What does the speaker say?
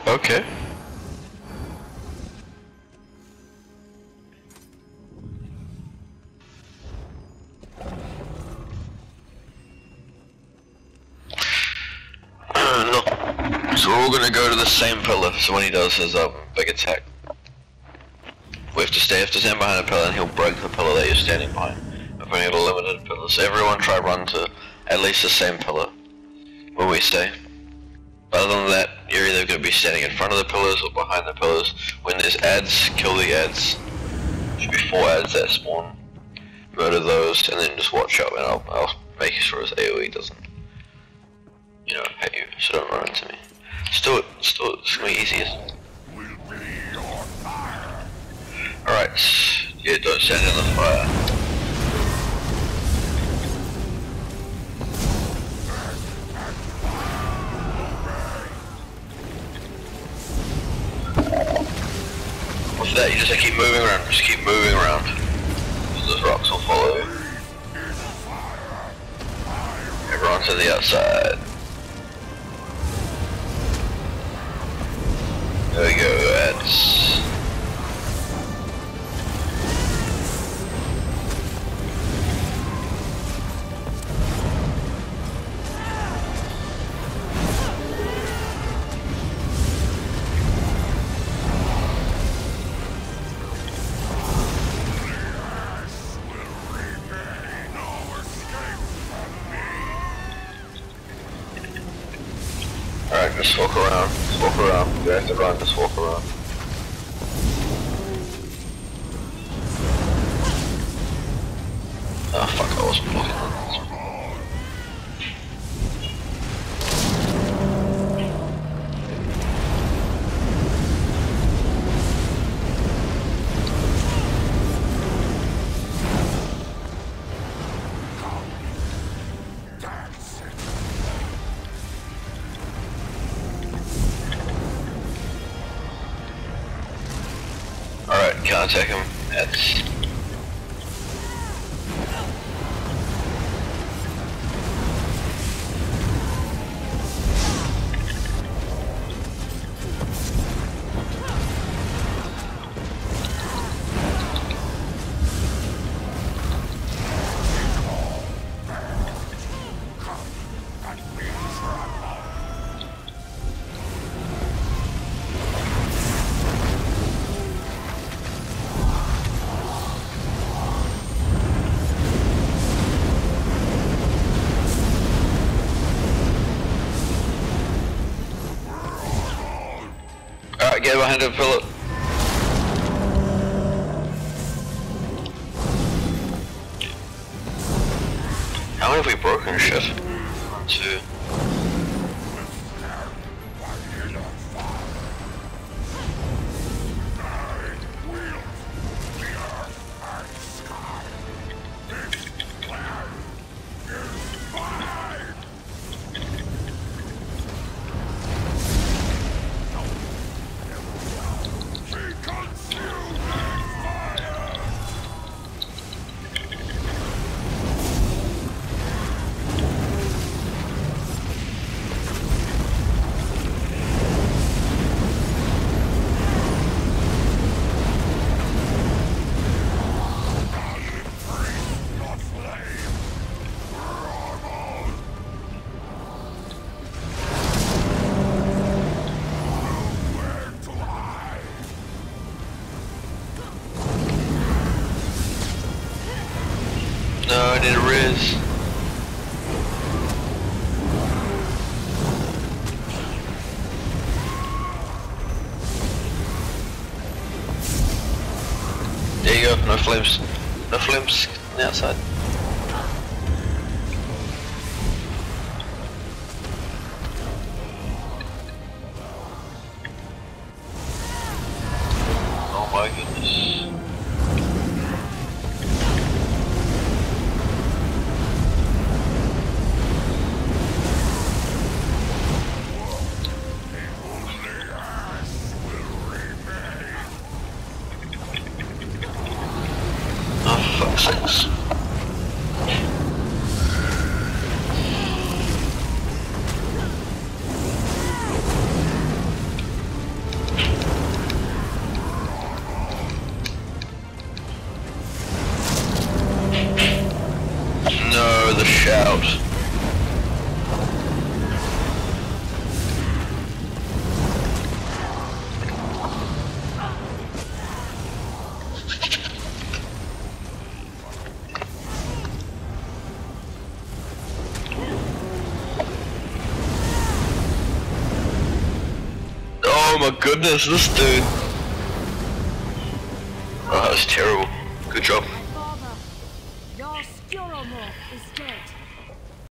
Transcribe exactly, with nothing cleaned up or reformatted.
Okay. No. So we're all gonna go to the same pillar, so when he does his um, big attack, we have to stay, have to stand behind a pillar and he'll break the pillar that you're standing behind. We've only got a limited pillar, so everyone try run to at least the same pillar where we stay. But other than that, you're either going to be standing in front of the pillars or behind the pillars. When there's ads, kill the ads. Should be four ads that spawn. Murder those, and then just watch out, and I'll, I'll make sure his AoE doesn't, you know, hit you, so don't run into me. Still, still, it's going to be easiest. Alright, yeah, don't stand in the fire. After that, you just keep moving around, just keep moving around. So those rocks will follow you. Everyone's to the outside. There we go, ads. Alright, just walk around, just walk around. You have to run, just walk around. Oh fuck, I wasn't blocking that. Alright, can't attack him. That's... Alright, get behind him, Philip. How many have we broken shit? One, two. No, I need a Riz. There you go, no flames. No flames on the outside. Oh my goodness. Six. out. Oh my goodness, this dude. Oh, that was terrible. Good job.